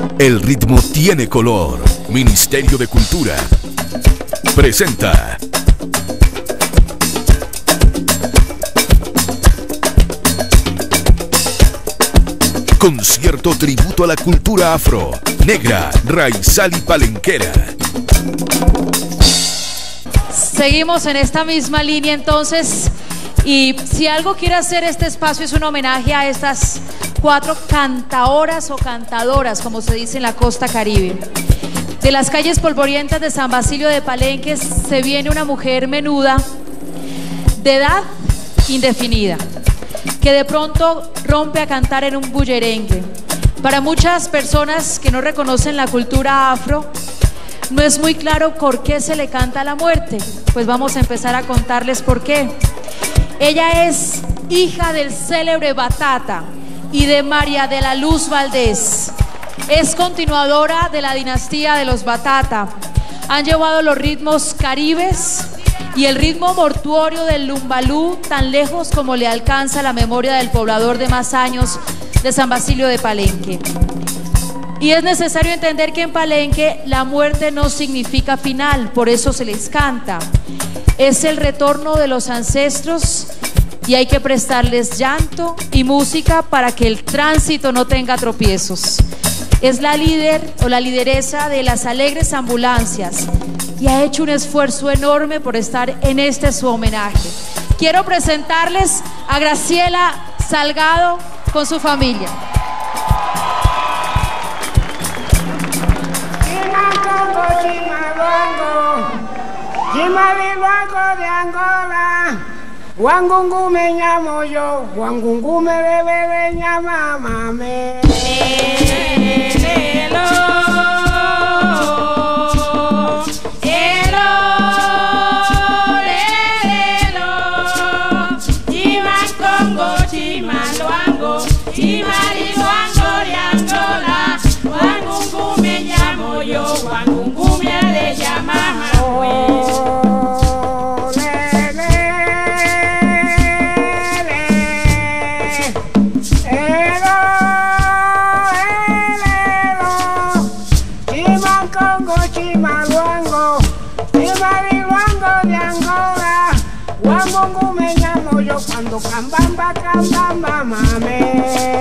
El ritmo tiene color. Ministerio de Cultura presenta concierto tributo a la cultura afro, negra, raizal y palenquera. Seguimos en esta misma línea entonces, y si algo quiere hacer este espacio es un homenaje a estas 4 cantaoras o cantadoras, como se dice en la costa caribe. De las calles polvorientas de San Basilio de Palenque se viene una mujer menuda, de edad indefinida, que de pronto rompe a cantar en un bullerengue. Para muchas personas que no reconocen la cultura afro, no es muy claro por qué se le canta a la muerte. Pues vamos a empezar a contarles por qué. Ella es hija del célebre Batata y de María de la Luz Valdés. Es continuadora de la dinastía de los Batata. Han llevado los ritmos caribes y el ritmo mortuorio del lumbalú tan lejos como le alcanza la memoria del poblador de más años de San Basilio de Palenque. Y es necesario entender que en Palenque la muerte no significa final, por eso se les canta. Es el retorno de los ancestros y hay que prestarles llanto y música para que el tránsito no tenga tropiezos. Es la líder o la lideresa de las Alegres Ambulancias y ha hecho un esfuerzo enorme por estar en este su homenaje. Quiero presentarles a Graciela Salgado con su familia. Chimaliluango de Angola, Wangungu me llamo yo, Wangungu me bebe llama mame. Cuando cambamba, cambamba, mame.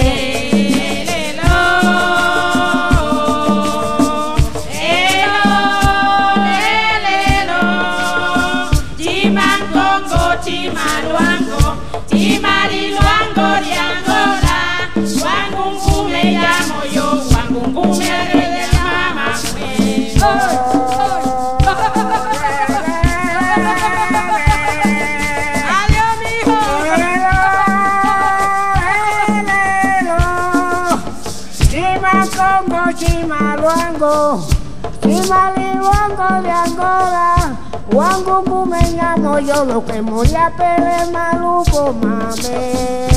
Chimaliluango de Angola, Wangungu me llamo yo, lo que voy a pele maluco, mame.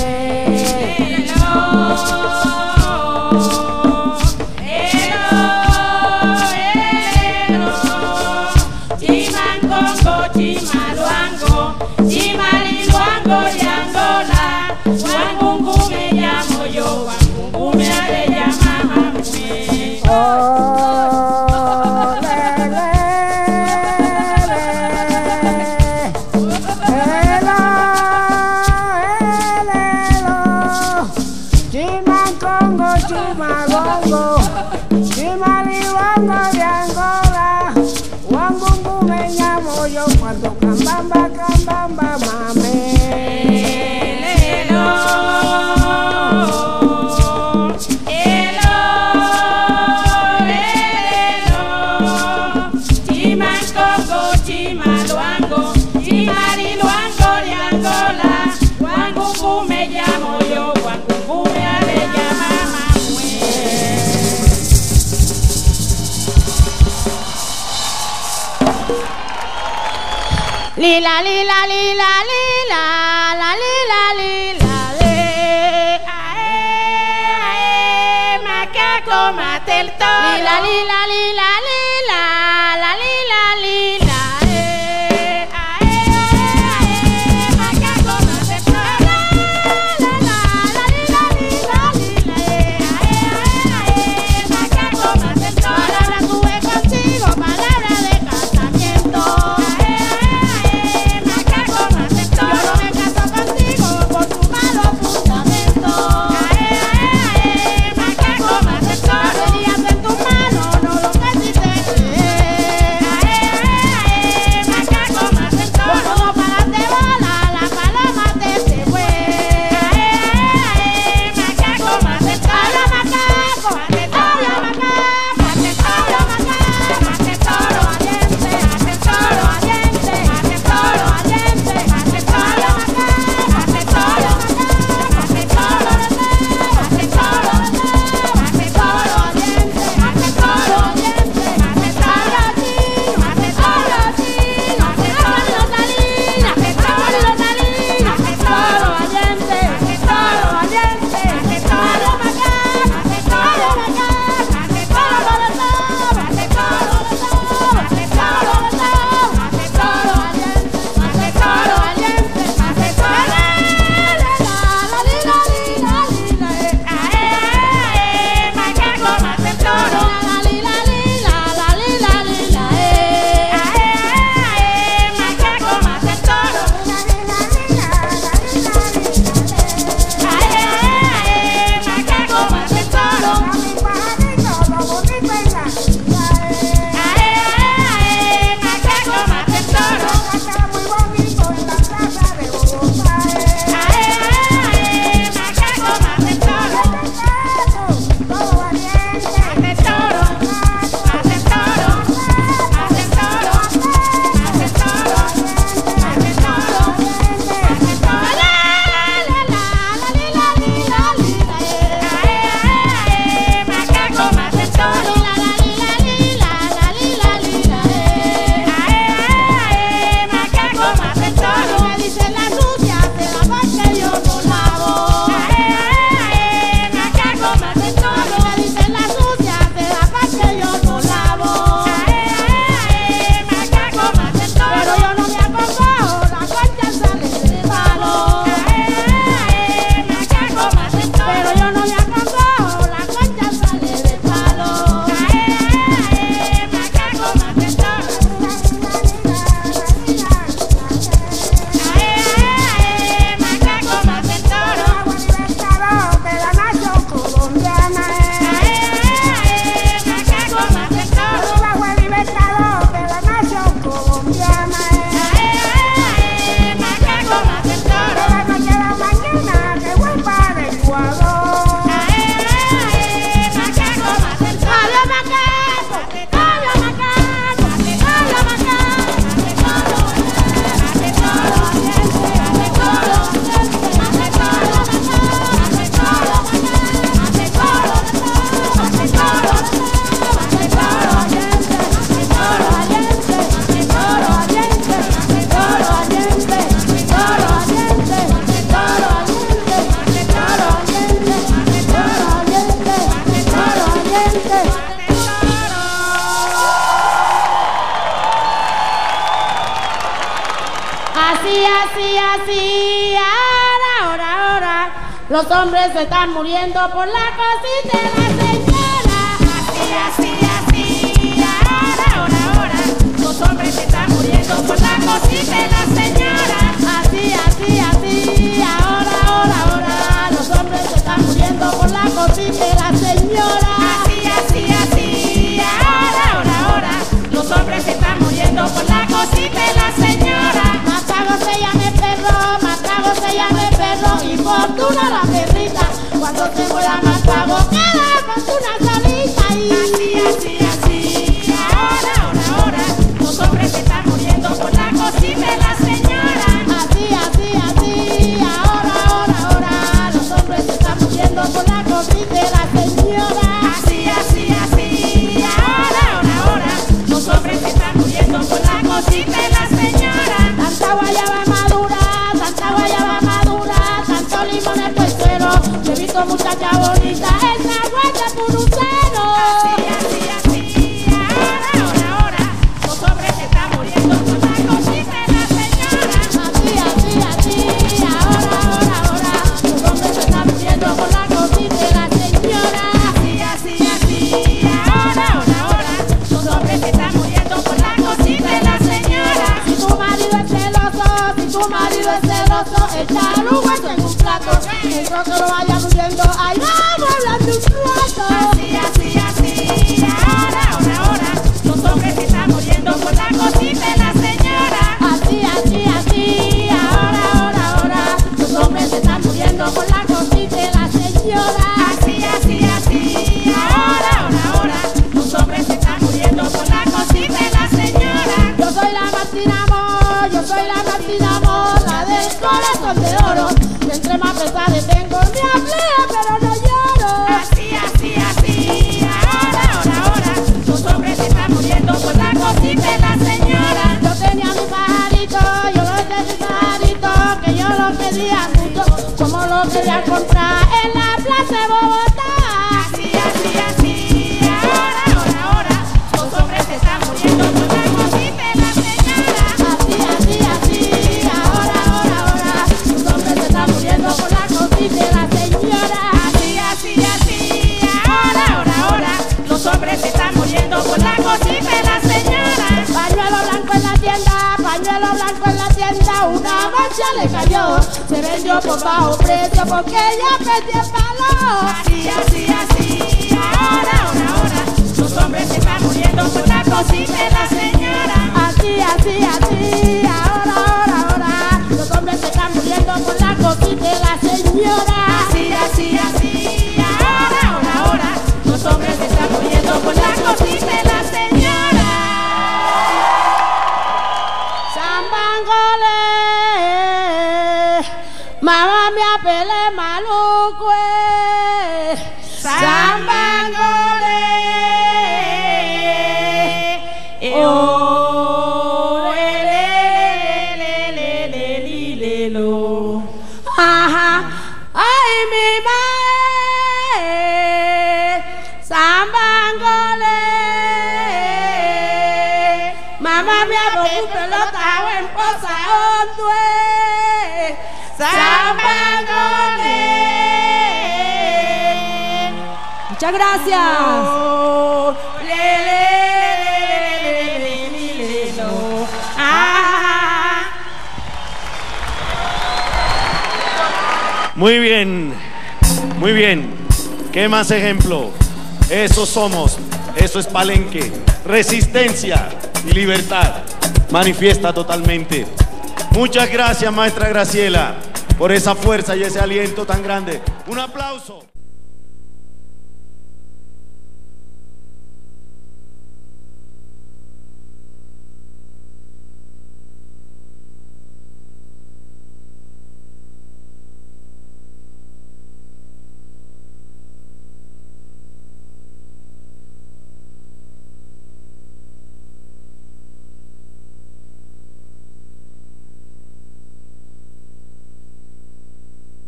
Lila lila lila lila la lila lila le ae macaco mate el toro. Lila lila lila lila la lila lila macaco mate el toro. La la la lila lila lila Así, así, así, ahora. Los hombres se están muriendo por la cosita de la señora. Así, así, así, ahora. Los hombres se están muriendo por la cosita de la señora. Así, así, así, ahora. Los hombres se están muriendo por la cosita de la señora. Así, así, así, ahora. Los hombres se están muriendo por la cosita de la señora. Matago se llama el perro, y Fortuna la perrita. Cuando se muera Matago, queda Fortuna solita. Así, ahora. Los hombres se están muriendo por la cosita de la señora. Así, ahora. Los hombres se están muriendo por la cosita de la señora. Así, ahora. Los hombres se están muriendo por la cosita de la señora. Tanta guayaba madura, tanto limón en el suelo. Yo he visto muchacha bonita en la guarda purucero. Así, ahora. Los hombres se están muriendo por la cosita de la señora. Así, ahora. Los hombres se están muriendo por la cosita de la señora. Así, ahora. Los hombres se están muriendo por la cosita de la señora. Si tu marido es celoso, echar un hueso en un plato. Mientras que lo vaya muriendo, ahí vamos hablando un rato. Así, ahora. Los hombres se están muriendo por la cosita de la señora. Así, ahora. Los hombres se están muriendo por la cosita de la señora. Así, ahora. Los hombres se están muriendo por la cosita de la señora. Yo soy la Martina Amor, la del corazón de oro. Y entre más pesares tengo mi aplea, pero no lloro. Así, ahora. Los hombres se están muriendo por la cosita de la señora. Yo tenía mi pajarito, que yo lo quería mucho, como lo quería comprar en la plaza de Bogotá. Así, ahora. Los hombres se están muriendo por la cosita de la señora. Así, ahora. Los hombres se están muriendo por la cosita de la señora. Así, ahora. Los hombres se están muriendo por la cosita de la señora. Pañuelo blanco en la tienda, una mancha le cayó. Se vendió por bajo precio porque ella perdió el valor. Así, ahora. Los hombres se están muriendo por la cosita de la señora. Así, ahora. Los hombres se están muriendo por la cosita de la señora. Así, ahora. Los hombres se están muriendo por la cosita de la señora. Zambangole, mamá me apelé maluco. Zambangole, ajá, ay mi madre, Zambangole, mamá me apelé pelota en posa hondo, Zambangole. Muchas gracias. Muy bien. ¿Qué más ejemplo? Eso somos, eso es Palenque. Resistencia y libertad. Manifiesta totalmente. Muchas gracias, maestra Graciela, por esa fuerza y ese aliento tan grande. Un aplauso.